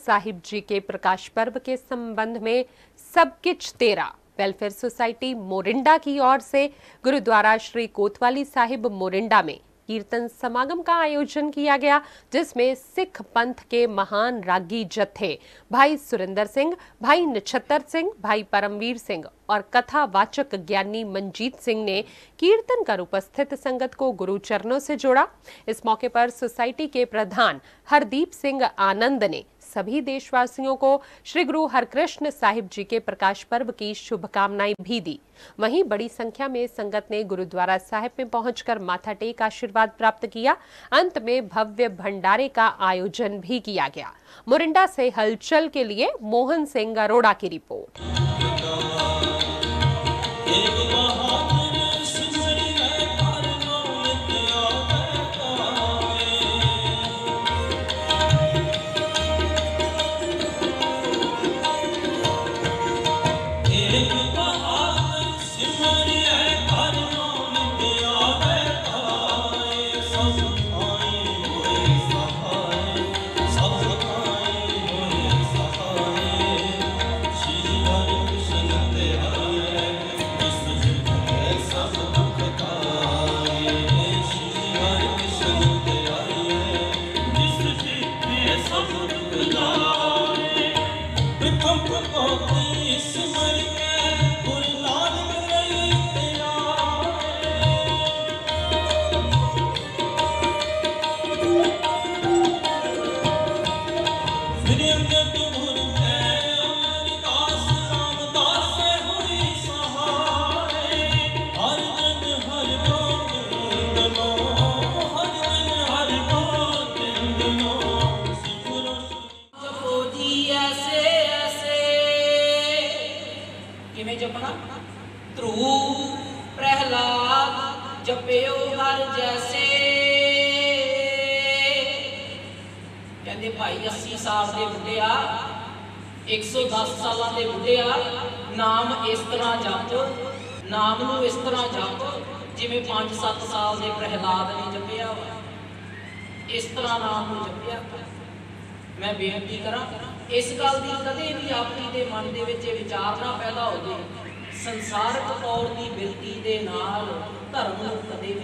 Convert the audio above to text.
साहिब जी के प्रकाश पर्व के संबंध में सब किच तेरा वेलफेयर सोसाइटी मोरिंडा की ओर से गुरुद्वारा श्री कोतवाली साहिब मोरिंडा में कीर्तन समागम का आयोजन किया गया, जिसमें सिख पंथ के महान रागी जत्थे भाई सुरेंद्र सिंह, भाई नछत्तर सिंह, भाई परमवीर सिंह और कथावाचक ज्ञानी मंजीत सिंह ने कीर्तन कर उपस्थित संगत को गुरु चरणों से जोड़ा। इस मौके पर सोसाइटी के प्रधान हरदीप सिंह आनंद ने सभी देशवासियों को श्री गुरु हरकृष्ण साहिब जी के प्रकाश पर्व की शुभकामनाएं भी दी। वहीं बड़ी संख्या में संगत ने गुरुद्वारा साहिब में पहुंचकर माथा टेक आशीर्वाद प्राप्त किया। अंत में भव्य भंडारे का आयोजन भी किया गया। मोरिंडा से हलचल के लिए मोहन सिंह अरोड़ा की रिपोर्ट। ध्रुव प्रहलाद जपियो हर जैसे। कहते भाई 80 साल के बुढ़िया 110 साल के बुढ़िया नाम इस तरह जप, नाम नूं इस तरह जप जिवें 5-7 साल के प्रहलाद ने जपिया, इस तरह नाम नूं जपिया। मैं बेनती करा इस गल की कदे भी आपकी दे मन दे विच विचार ना पैदा हो जाए संसारक तौर की बिरती दे नाल धर्म नूं कदे